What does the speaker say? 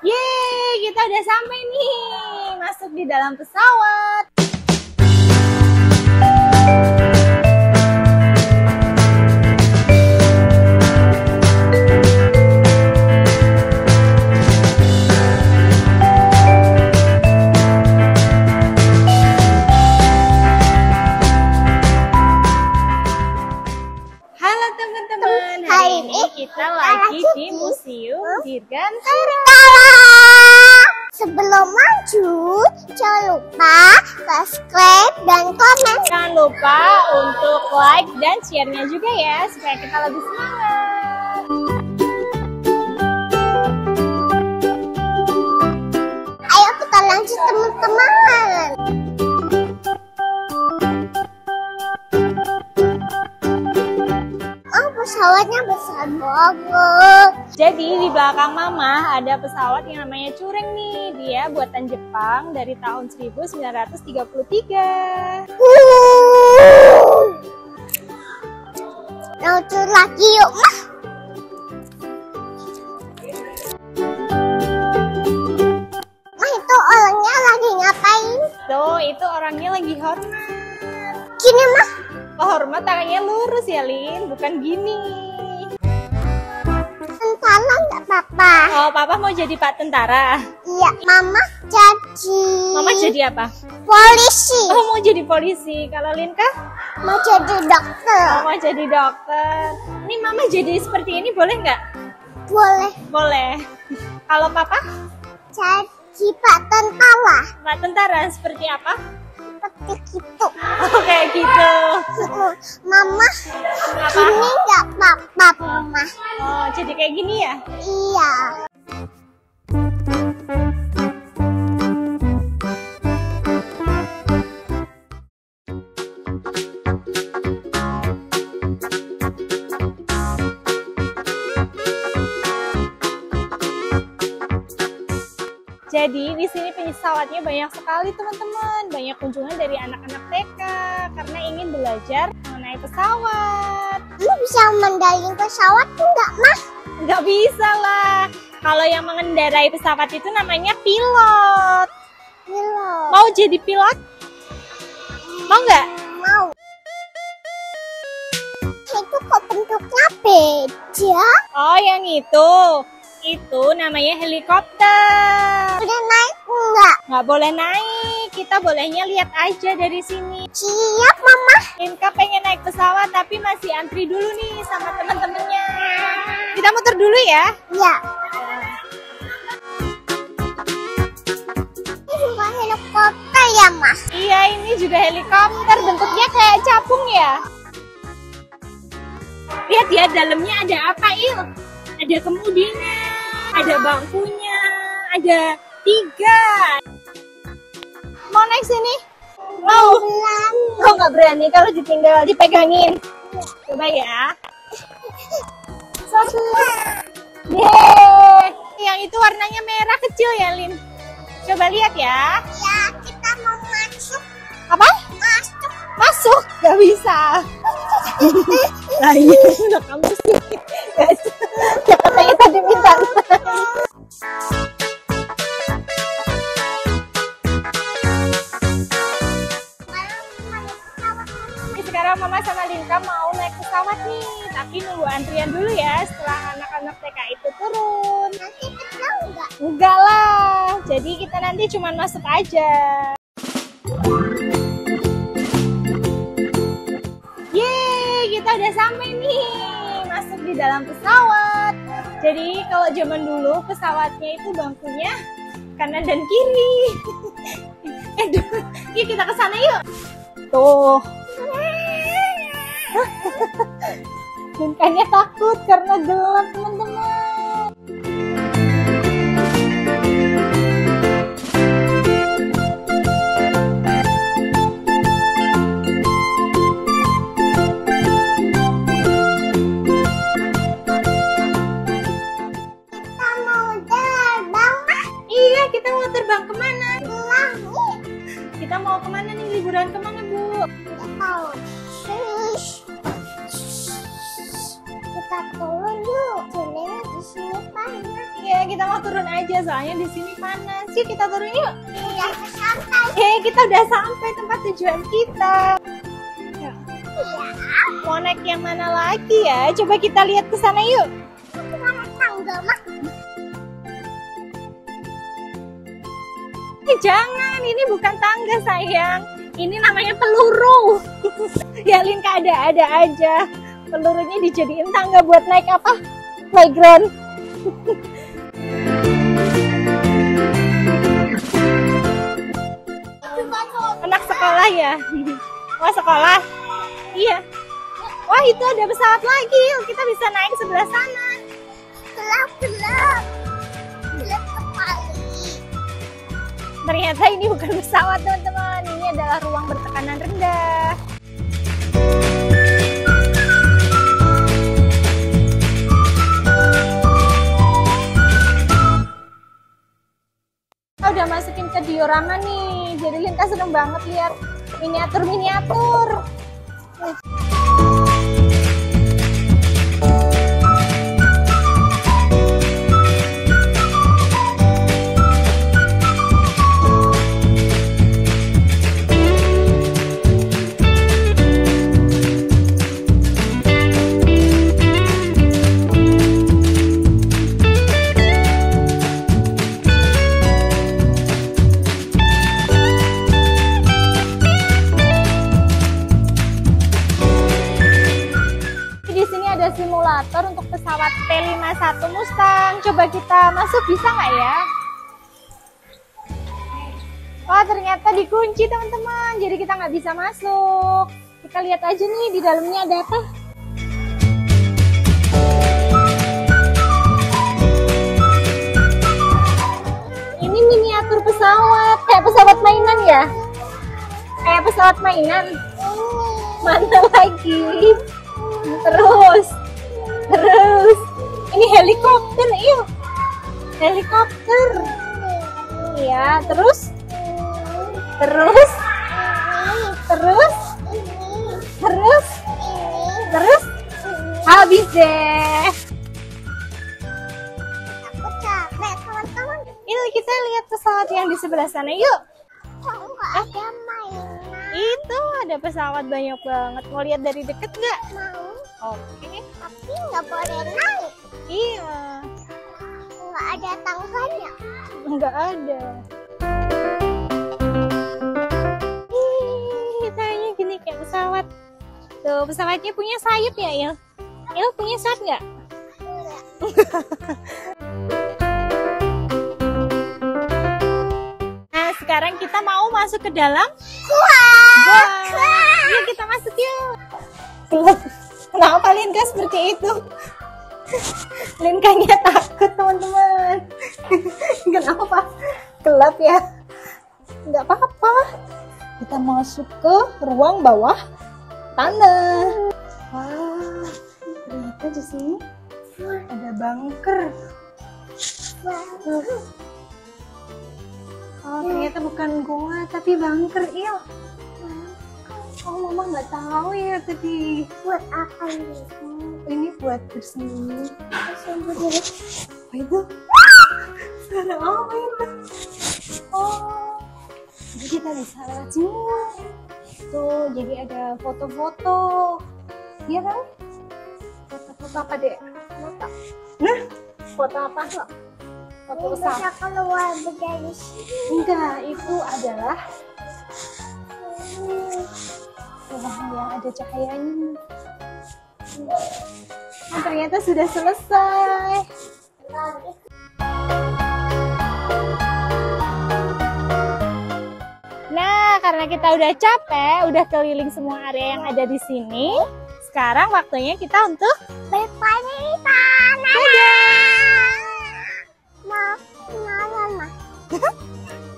Yeay, kita udah sampai nih. Masuk di dalam pesawat. Halo teman-teman, hari ini kita lagi di Museum Dirgantara. Sebelum lanjut, jangan lupa subscribe dan komen. Jangan lupa untuk like dan share-nya juga ya, supaya kita lebih semangat. Ayo kita lanjut teman-teman. Oh, pesawatnya besar banget. Jadi di belakang Mama ada pesawat yang namanya Cureng nih. Dia buatan Jepang dari tahun 1933. Lanjut lagi yuk, Mah. Mah, itu orangnya lagi ngapain? Tuh, itu orangnya lagi hormat. Gini, Mah. Hormat tangannya lurus ya, Lin, bukan gini. Tentara nggak apa-apa. Oh, Papa mau jadi Pak Tentara. Iya, Mama jadi... Mama jadi apa? polisi. Oh, mau jadi polisi. Kalau Lin kah? Mau jadi dokter. Oh, mau jadi dokter. Ini Mama jadi seperti ini boleh nggak? Boleh. Boleh. Kalau Papa? Jadi Pak Tentara. Pak Tentara seperti apa? Seperti gitu. Oh, kayak gitu. Mama, Apa? ini nggak apa-apa, Mama. Oh, jadi kayak gini ya? Iya. Jadi di sini pesawatnya banyak sekali teman-teman, banyak kunjungan dari anak-anak TK karena ingin belajar mengenai pesawat. Lu bisa mengendarai pesawat enggak, Mah? Nggak bisa lah, kalau yang mengendarai pesawat itu namanya pilot. Pilot. Mau jadi pilot? Mau nggak? Mau. Itu kok bentuknya beda? Oh, yang itu namanya helikopter. Udah naik enggak? Nggak boleh naik, kita bolehnya lihat aja dari sini. Siap, Mama. Inka pengen naik pesawat tapi masih antri dulu nih sama teman-temannya. Kita muter dulu ya. Ya. Ini bukan helikopter ya, Mah? Iya, ini juga helikopter, bentuknya kayak capung ya. Lihat ya, dalamnya ada apa, Il? Ada kemudinya, ada bangkunya, ada 3. Mau naik sini? Mau? Oh, nggak berani kalau ditinggal dipegangin. Coba ya. Yeay. Yang itu warnanya merah kecil ya, Lin. Coba lihat ya. Ya, kita mau masuk. Apa? Masuk. Masuk? Gak bisa. Nah, iya, udah kamu sih. Katanya tadi minta. Ini sekarang Mama sama Linka mau naik pesawat nih, tapi nunggu antrian dulu ya setelah anak-anak TK itu turun. Nanti kita enggak? Enggak lah, jadi kita nanti cuma masuk aja. Yeay, kita udah sampai nih, masuk di dalam pesawat. Jadi kalau zaman dulu pesawatnya itu bangkunya kanan dan kiri. Yuk kita ke sana yuk. Tuh. Linkanya takut karena gelap teman-teman. Kita mau terbang, Mah. Iya, kita mau terbang kemana? Ke langit. Kita mau kemana nih, liburan kemana Bu? Nggak tahu. Shush. Kita turun yuk. Jendela di Di sini panas. Ya, kita mau turun aja soalnya di sini panas. Yuk kita turun yuk. Udah sampai. Kita udah sampai tempat tujuan kita. Ya. Mau naik yang mana lagi ya? Coba kita lihat ke sana yuk. Mana tangga mah? Jangan, ini bukan tangga sayang. Ini namanya peluru. Ya Linka ada aja. Pelurunya dijadiin tangga buat naik apa? Playground. Anak sekolah ya? Wah sekolah? Iya. Wah itu ada pesawat lagi. Kita bisa naik sebelah sana. Gelap sekali. Ternyata ini bukan pesawat teman-teman. Ini adalah ruang bertekanan rendah. Udah masukin ke diorama nih, jadi Linka seneng banget lihat miniatur. Simulator untuk pesawat T-51 Mustang. Coba kita masuk, bisa nggak ya? Wah ternyata dikunci teman-teman, jadi kita nggak bisa masuk. Kita lihat aja nih di dalamnya ada apa. Ini miniatur pesawat, kayak pesawat mainan ya? Kayak pesawat mainan. Mana lagi? Terus ini helikopter, yuk helikopter. Iya, terus habis deh. Aku capek teman-teman. Ini kita lihat pesawat yang di sebelah sana yuk. Kok nggak ada mainan? Itu ada pesawat banyak banget. Mau lihat dari deket nggak? Mau. Oke. Tapi nggak boleh naik. Iya. Nggak ada tangganya. Nggak ada. Kayaknya gini kayak pesawat. Tuh pesawatnya punya sayap ya Il? Il punya sayap nggak? Nah sekarang kita mau masuk ke dalam. Wah. Yuk kita masuk yuk. Kenapa Linka seperti itu? Linkanya takut teman-teman. Kenapa? Gelap ya? Nggak apa-apa. Kita masuk ke ruang bawah tanah. Wah, ternyata di sini ada bunker. Oh, ternyata bukan gua tapi bunker, Il. Oh, mama nggak tahu ya tadi. Buat apa ini? Ini buat bersembunyi. Bersembunyi. Apa itu? Suara apa itu? Oh, jadi kita bisa lewat sini. Tuh, jadi ada foto-foto. Iya kan? Foto-foto apa deh? Foto. Nah, foto apa kok? Foto Ini pesawat. bisa keluar dari sini. Enggak, itu adalah rumah yang ada cahayanya. Nah, ternyata sudah selesai. Nah, karena kita udah capek, udah keliling semua area yang ada di sini. Sekarang waktunya kita untuk berpamitan. Mau mama.